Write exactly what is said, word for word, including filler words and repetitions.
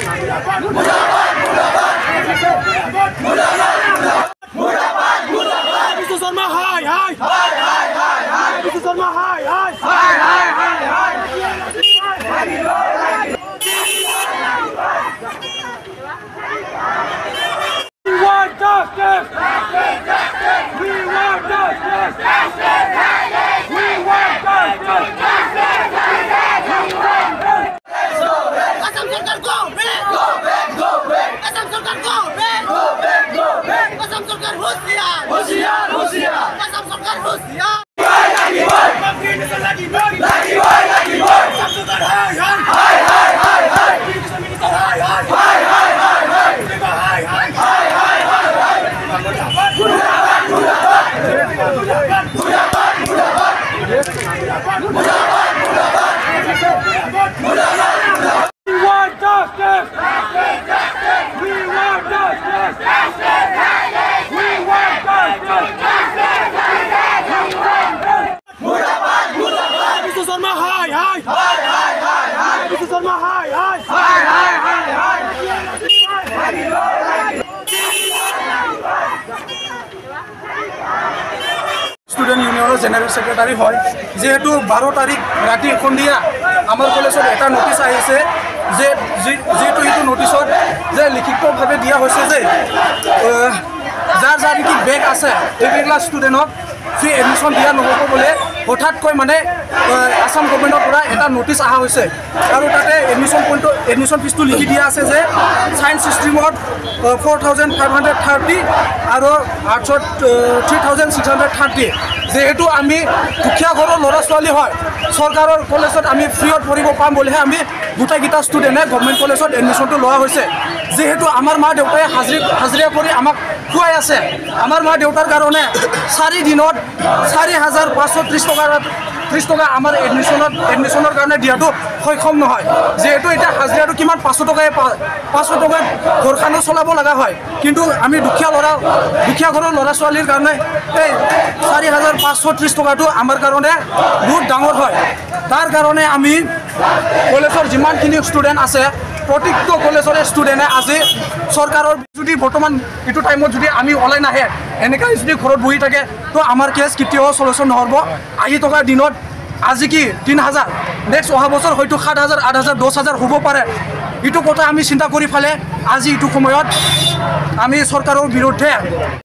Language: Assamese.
স্টুডেন্ট ইউনিয়নের জেনারেল সেক্রেটারি হয় যেহেতু বারো তারিখ রাতি সন্ধিয়া আমার কলেজত এটা নোটিস আহিছে যে যেহেতু এইটো নোটিছত যে লিখিতভাৱে দিয়া হৈছে যে যাৰ যাৰ নেকি বেগ আছে এইবিলাক ষ্টুডেণ্টক ফ্ৰী এডমিশ্যন দিয়া নহ'ব বোলে হঠাৎকৈ মানে আসাম গভৰ্ণমেণ্টৰ পৰা এটা নোটিছ অহা হৈছে আৰু তাতে এডমিশ্যন পইণ্টটো এডমিশ্যন ফিজটো লিখি দিয়া আছে যে ছায়েন্স ষ্ট্ৰীমত four thousand five hundred thirty আৰু আৰ্টছত three thousand six hundred thirty যেহেতু আমি দুখীয়া ঘৰৰ ল'ৰা ছোৱালী হয় চৰকাৰৰ কলেজত আমি ফ্ৰীত পঢ়িব পাম বুলিহে আমি গোটেইকেইটা ষ্টুডেণ্টে গভৰ্ণমেণ্ট কলেজত এডমিশ্যনটো লোৱা হৈছে যেহেতু আমাৰ মা দেউতাই হাজিৰা হাজিৰা কৰি আমাক খুৱাই আছে আমাৰ মা দেউতাৰ কাৰণে চাৰি দিনত চাৰি হাজাৰ পাঁচশ ত্ৰিছ টকা ত্ৰিছ টকা আমাৰ এডমিশ্যনত এডমিশ্যনৰ কাৰণে দিয়াটো সক্ষম নহয় যেহেতু এতিয়া হাজিৰাটো কিমান পাঁচশ টকাই পাঁচশ টকাত ঘৰখনো চলাব লগা হয় কিন্তু আমি দুখীয়া ল'ৰা দুখীয়া ঘৰৰ ল'ৰা ছোৱালীৰ কাৰণে এই চাৰি হাজাৰ পাঁচশ ত্ৰিছ টকাটো আমাৰ কাৰণে বহুত ডাঙৰ হয় তাৰ কাৰণে আমি কলেজৰ যিমানখিনি ষ্টুডেণ্ট আছে প্ৰত্যেকটো কলেজৰে ষ্টুডেণ্টে আজি চৰকাৰৰ যদি বৰ্তমান এইটো টাইমত যদি আমি ওলাই নাহে এনেকৈ যদি ঘৰত বহি থাকে তো আমাৰ কেছ কেতিয়াও চলিউশ্যন নহ'ব আহি থকা দিনত আজি কি তিনি হাজাৰ নেক্সট অহা বছৰ হয়তো সাত হাজাৰ আঠ হাজাৰ দহ হাজাৰ হ'ব পাৰে এইটো কথা আমি চিন্তা কৰি ফালে আজি এইটো সময়ত আমি চৰকাৰৰ বিৰুদ্ধে